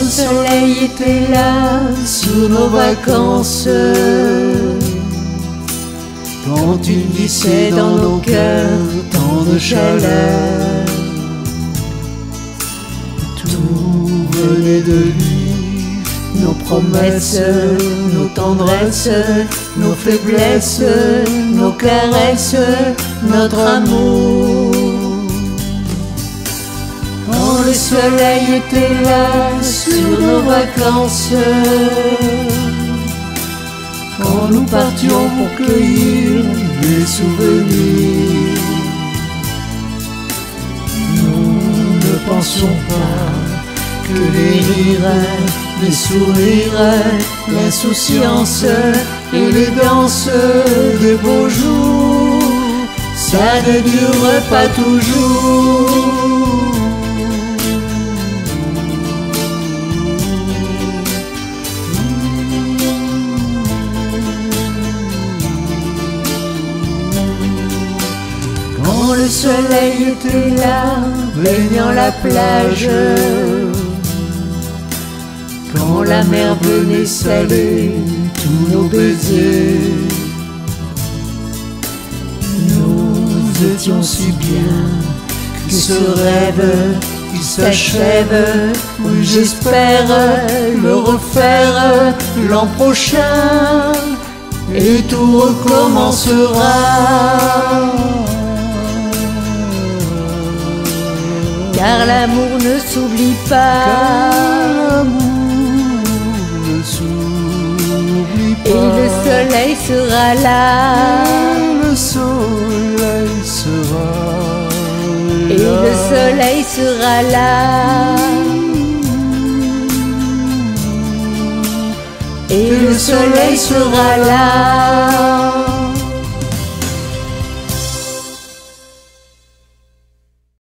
soleil était là sur nos vacances, quand tu glissais dans nos cœurs tant de chaleur. Tout venait de lui, nos promesses, nos tendresses, nos faiblesses, nos caresses, notre amour. Quand le soleil était là sur nos vacances, quand nous partions pour cueillir des souvenirs, nous ne pensions pas que les rires, les sourires, l'insouciance et les danses des beaux jours, ça ne dure pas toujours. Quand le soleil était là, baignant la plage, quand la mer venait saler tous nos baisers, nous étions si bien que ce rêve il s'achève. Oui, j'espère le refaire l'an prochain et tout recommencera. Car l'amour ne s'oublie pas, et le soleil sera là, le soleil sera là, et le soleil sera là, et le soleil sera là.